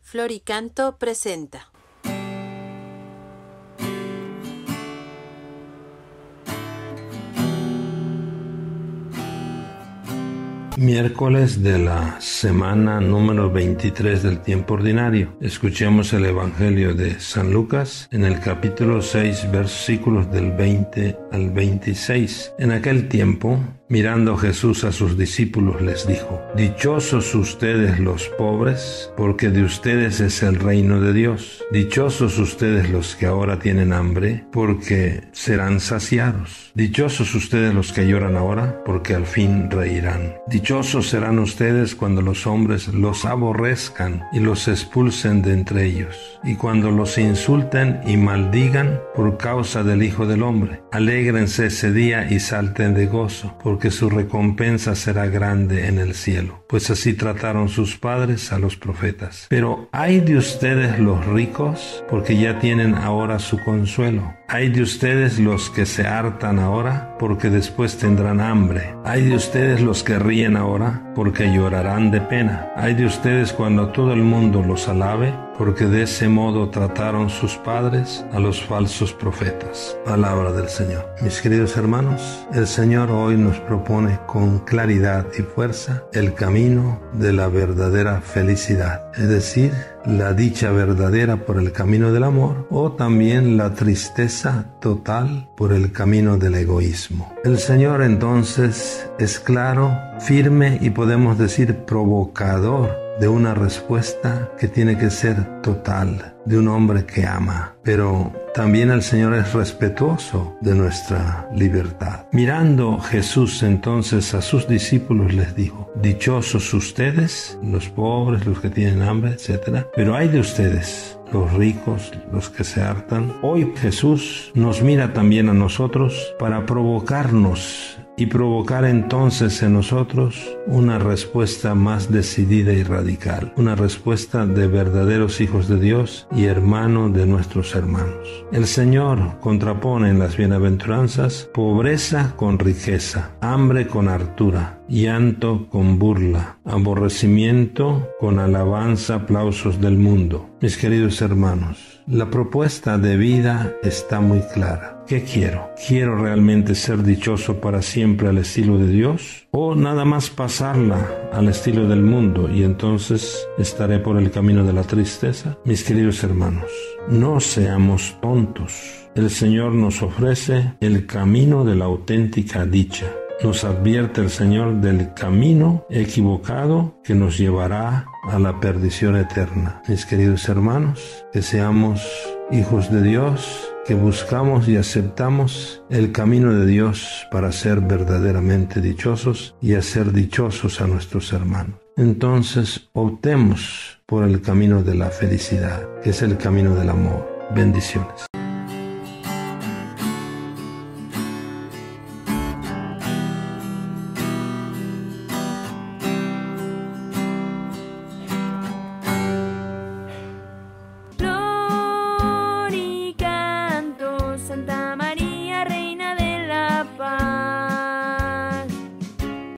Floricanto presenta. Miércoles de la semana número 23 del tiempo ordinario. Escuchemos el Evangelio de San Lucas en el capítulo 6, versículos del 20 al 26. En aquel tiempo, mirando Jesús a sus discípulos, les dijo: Dichosos ustedes los pobres, porque de ustedes es el reino de Dios. Dichosos ustedes los que ahora tienen hambre, porque serán saciados. Dichosos ustedes los que lloran ahora, porque al fin reirán. Dichosos serán ustedes cuando los hombres los aborrezcan y los expulsen de entre ellos, y cuando los insulten y maldigan por causa del Hijo del Hombre. Alégrense ese día y salten de gozo, porque su recompensa será grande en el cielo, pues así trataron sus padres a los profetas. Pero ay de ustedes los ricos, porque ya tienen ahora su consuelo. Ay de ustedes los que se hartan ahora, porque después tendrán hambre. Ay de ustedes los que ríen ahora, porque llorarán de pena. Ay de ustedes cuando todo el mundo los alabe, porque de ese modo trataron sus padres a los falsos profetas. Palabra del Señor. Mis queridos hermanos, el Señor hoy nos propone con claridad y fuerza el camino de la verdadera felicidad, es decir, la dicha verdadera por el camino del amor, o también la tristeza total por el camino del egoísmo. El Señor entonces es claro, firme y podemos decir provocador de una respuesta que tiene que ser total, de un hombre que ama. Pero también el Señor es respetuoso de nuestra libertad. Mirando Jesús entonces a sus discípulos les dijo: Dichosos ustedes, los pobres, los que tienen hambre, etc. Pero ay de ustedes, los ricos, los que se hartan. Hoy Jesús nos mira también a nosotros para provocarnos y provocar entonces en nosotros una respuesta más decidida y radical, una respuesta de verdaderos hijos de Dios y hermanos de nuestros hermanos. El Señor contrapone en las bienaventuranzas pobreza con riqueza, hambre con hartura, llanto con burla, aborrecimiento con alabanza, aplausos del mundo. Mis queridos hermanos, la propuesta de vida está muy clara. ¿Qué quiero? ¿Quiero realmente ser dichoso para siempre al estilo de Dios? ¿O nada más pasarla al estilo del mundo y entonces estaré por el camino de la tristeza? Mis queridos hermanos, no seamos tontos. El Señor nos ofrece el camino de la auténtica dicha. Nos advierte el Señor del camino equivocado que nos llevará a la perdición eterna. Mis queridos hermanos, que seamos hijos de Dios, que buscamos y aceptamos el camino de Dios para ser verdaderamente dichosos y hacer dichosos a nuestros hermanos. Entonces, optemos por el camino de la felicidad, que es el camino del amor. Bendiciones.